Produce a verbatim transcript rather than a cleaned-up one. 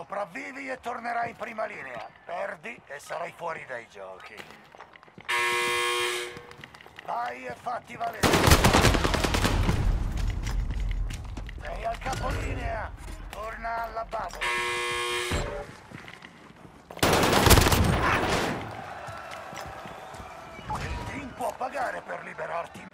Sopravvivi e tornerai in prima linea. Perdi e sarai fuori dai giochi. Vai e fatti valere. Sei al capolinea. Torna alla base. Il team può pagare per liberarti